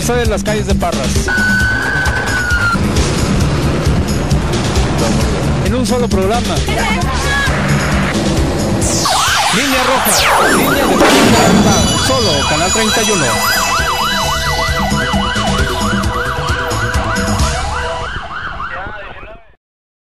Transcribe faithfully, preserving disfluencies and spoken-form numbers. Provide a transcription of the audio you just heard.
sucede en las calles de Parras. En un solo programa. Línea roja, línea de solo Canal treinta y uno.